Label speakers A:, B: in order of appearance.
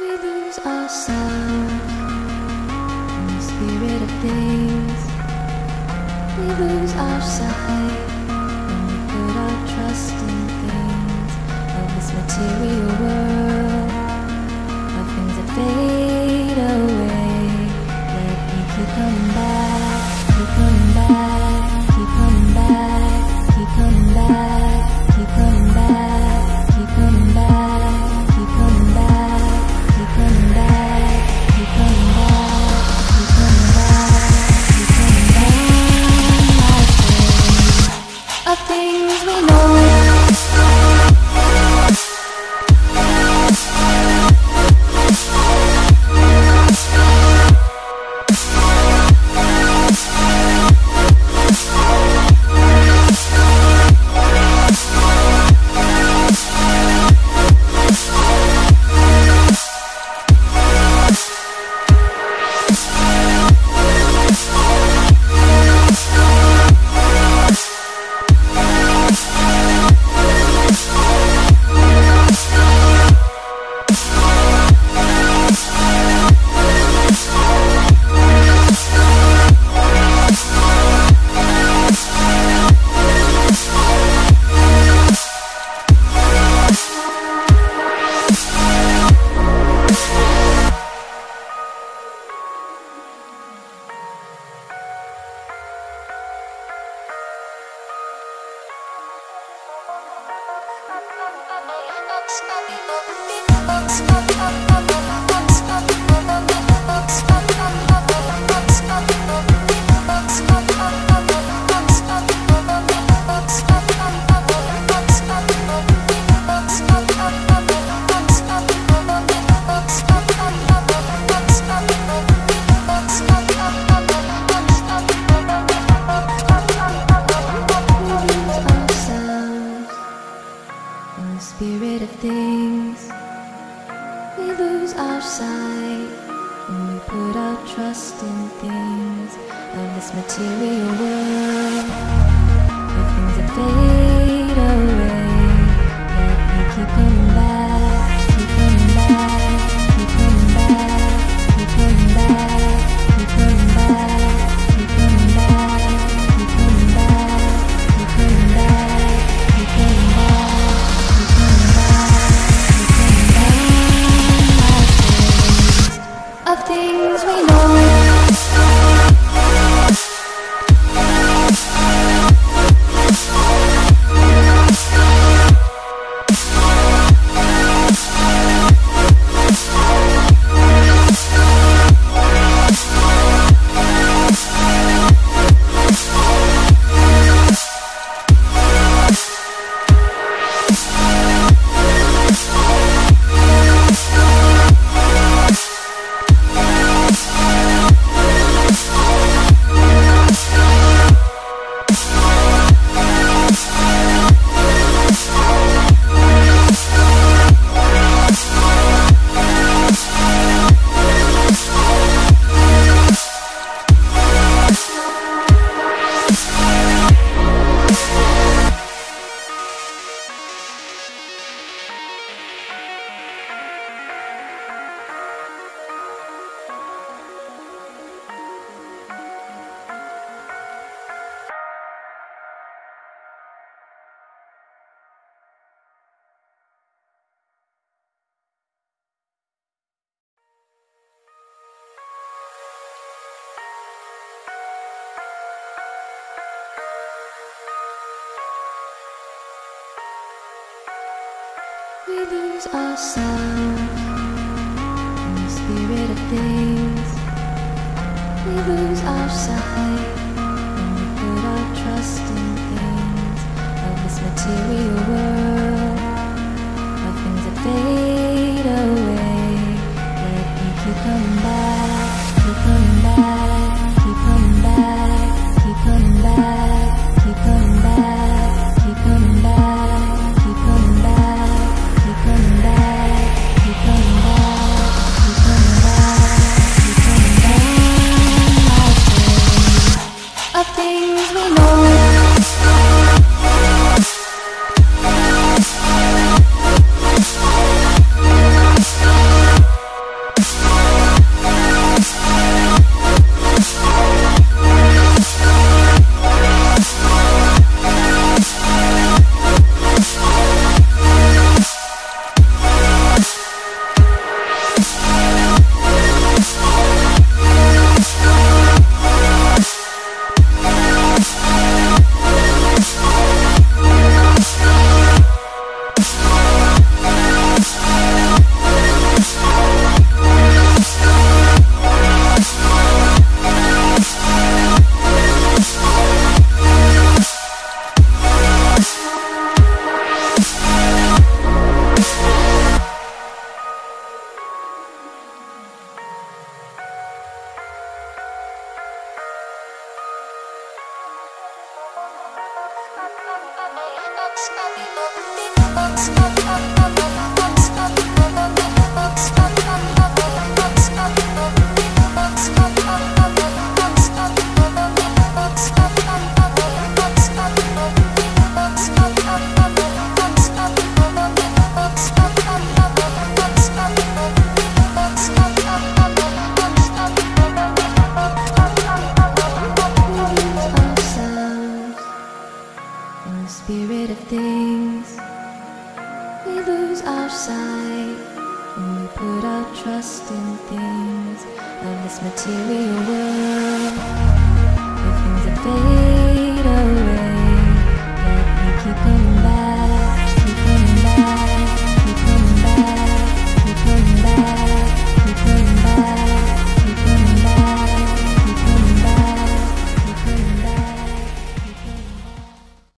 A: We lose ourselves in the spirit of things. We lose our sight when we put our trust in things of this material world, of things that fade away. Let me keep coming back, keep coming back, keep coming back, keep coming back, keep coming back, keep coming back, keep coming back, keep coming back, keep coming back, keep coming back, keep coming back. Of things we know. Spirit of things, we lose our sight when we put our trust in things of this material world, of things that fade away. Let me keep coming back, keep coming back, keep coming back, keep coming back, keep coming back, keep coming back, keep coming back, keep coming back, keep coming back. Of things we know. We lose ourselves in the spirit of things. We lose our sight when we put our trust in things of this material world, of things that fade away. Let me keep coming back, keep coming back, keep coming back, keep coming back, keep coming back, keep coming back, keep coming back. Keep coming back, keep coming back, keep coming back, keep coming back, my friend. Spirit of things, we lose our sight when we put our trust in things of this material world, where things that fade